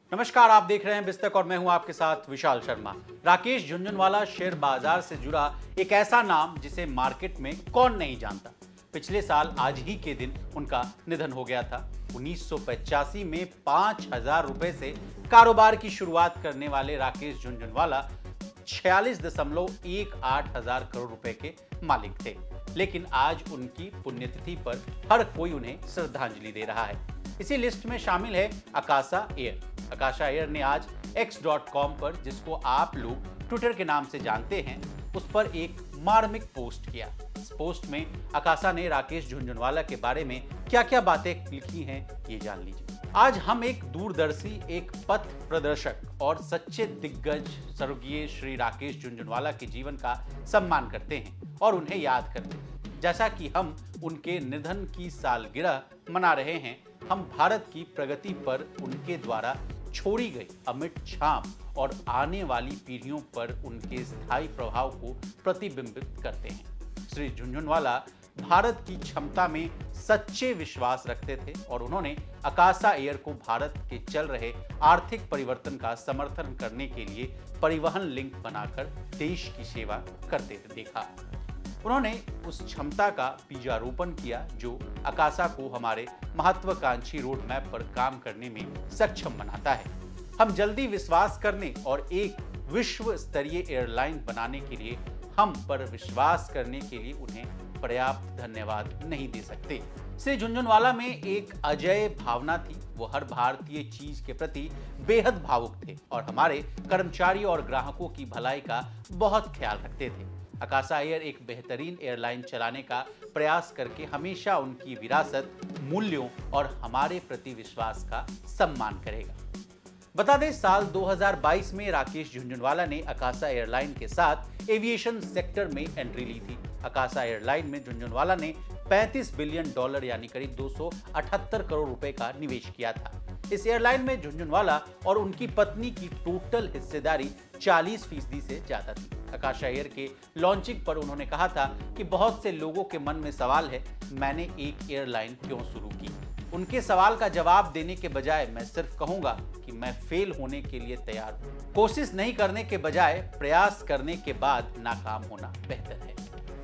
नमस्कार, आप देख रहे हैं बिस्तक और मैं हूं आपके साथ विशाल शर्मा। राकेश झुनझुनवाला शेयर बाजार से जुड़ा एक ऐसा नाम जिसे मार्केट में कौन नहीं जानता। पिछले साल आज ही के दिन उनका निधन हो गया था। 1985 में 5,000 रुपए से कारोबार की शुरुआत करने वाले राकेश झुनझुनवाला 46.18 हजार करोड़ रुपए के मालिक थे। लेकिन आज उनकी पुण्यतिथि पर हर कोई उन्हें श्रद्धांजलि दे रहा है। इसी लिस्ट में शामिल है आकाशा एयर। आकाशा एयर ने आज x.com पर, जिसको आप लोग ट्विटर के नाम से जानते हैं, उस पर एक मार्मिक पोस्ट किया। इस पोस्ट में आकाशा ने राकेश झुनझुनवाला के बारे में क्या क्या बातें लिखी हैं, ये जान लीजिए। आज हम एक दूरदर्शी, एक पथ प्रदर्शक और सच्चे दिग्गज स्वर्गीय श्री राकेश झुनझुनवाला के जीवन का सम्मान करते हैं और उन्हें याद करते हैं। जैसा कि हम उनके निधन की सालगिरह मना रहे हैं, हम भारत की प्रगति पर उनके द्वारा छोड़ी गई अमिट छाप और आने वाली पीढ़ियों पर उनके स्थायी प्रभाव को प्रतिबिंबित करते हैं। श्री झुनझुनवाला भारत की क्षमता में सच्चे विश्वास रखते थे और उन्होंने आकाशा एयर को भारत के चल रहे आर्थिक परिवर्तन का समर्थन करने के लिए परिवहन लिंक बनाकर देश की सेवा करते देखा। उन्होंने उस क्षमता का बीजारोपण किया जो आकाशा को हमारे महत्वाकांक्षी रोड मैप पर काम करने में सक्षम बनाता है। हम जल्दी विश्वास करने और एक विश्व स्तरीय एयरलाइन बनाने के लिए हम पर विश्वास करने के लिए उन्हें पर्याप्त धन्यवाद नहीं दे सकते। श्री झुनझुनवाला में एक अजेय भावना थी। वो हर भारतीय चीज के प्रति बेहद भावुक थे और हमारे कर्मचारी और ग्राहकों की भलाई का बहुत ख्याल रखते थे। आकाशा एयर एक बेहतरीन एयरलाइन चलाने का प्रयास करके हमेशा उनकी विरासत, मूल्यों और हमारे प्रति विश्वास का सम्मान करेगा। बता दें, साल 2022 में राकेश झुनझुनवाला ने आकाशा एयरलाइन के साथ एविएशन सेक्टर में एंट्री ली थी। आकाशा एयरलाइन में झुनझुनवाला ने $35 बिलियन यानी करीब 278 करोड़ रुपए का निवेश किया था। इस एयरलाइन में झुनझुनवाला और उनकी पत्नी की टोटल हिस्सेदारी 40% से ज्यादा थी। आकाशा एयर के लॉन्चिंग पर उन्होंने कहा था कि बहुत से लोगों के मन में सवाल है, मैंने एक एयरलाइन क्यों शुरू की। उनके सवाल का जवाब देने के बजाय मैं सिर्फ कहूंगा कि मैं फेल होने के लिए तैयार हूं। कोशिश नहीं करने के बजाय प्रयास करने के बाद नाकाम होना बेहतर है।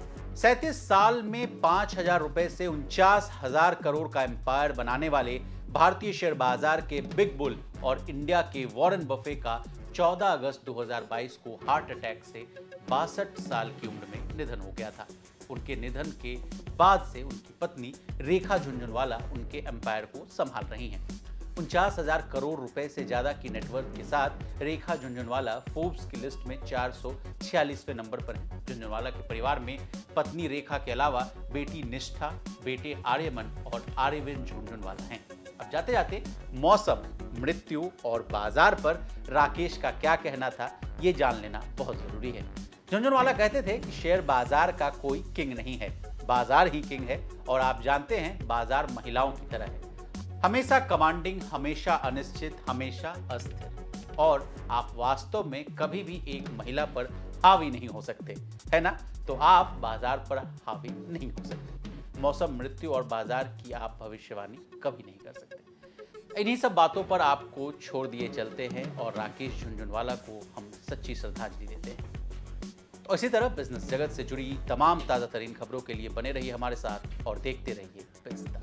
37 साल में 5,000 रुपए से 49,000 करोड़ का एम्पायर बनाने वाले भारतीय शेयर बाजार के बिग बुल और इंडिया के वॉरेन बफे का 14 अगस्त 2022 को हार्ट अटैक से 62 साल की उम्र में निधन हो गया था। उनके निधन के बाद से उनकी पत्नी रेखा झुनझुनवाला उनके एम्पायर को संभाल रही हैं। 49,000 करोड़ रुपए से ज्यादा की नेटवर्क के साथ रेखा झुनझुनवाला फोर्ब्स की लिस्ट में 446वें नंबर पर हैं। झुनझुनवाला के परिवार में पत्नी रेखा के अलावा बेटी निष्ठा, बेटे आर्यमन और आर्यविन झुनझुनवाला हैं। अब जाते जाते मौसम, मृत्यु और बाजार पर राकेश का क्या कहना था, ये जान लेना बहुत जरूरी है। झुनझुनवाला कहते थे कि शेयर बाजार का कोई किंग नहीं है, बाजार ही किंग है। और आप जानते हैं, बाजार महिलाओं की तरह है, हमेशा कमांडिंग, हमेशा अनिश्चित, हमेशा अस्थिर। और आप वास्तव में कभी भी एक महिला पर हावी नहीं हो सकते, है ना? तो आप बाजार पर हावी नहीं हो सकते। मौसम, मृत्यु और बाजार की आप भविष्यवाणी कभी नहीं कर सकते। इन्हीं सब बातों पर आपको छोड़ दिए चलते हैं और राकेश झुनझुनवाला को हम सच्ची श्रद्धांजलि देते हैं। और इसी तरह बिजनेस जगत से जुड़ी तमाम ताज़ा तरीन खबरों के लिए बने रहिए हमारे साथ और देखते रहिए बिस्तक।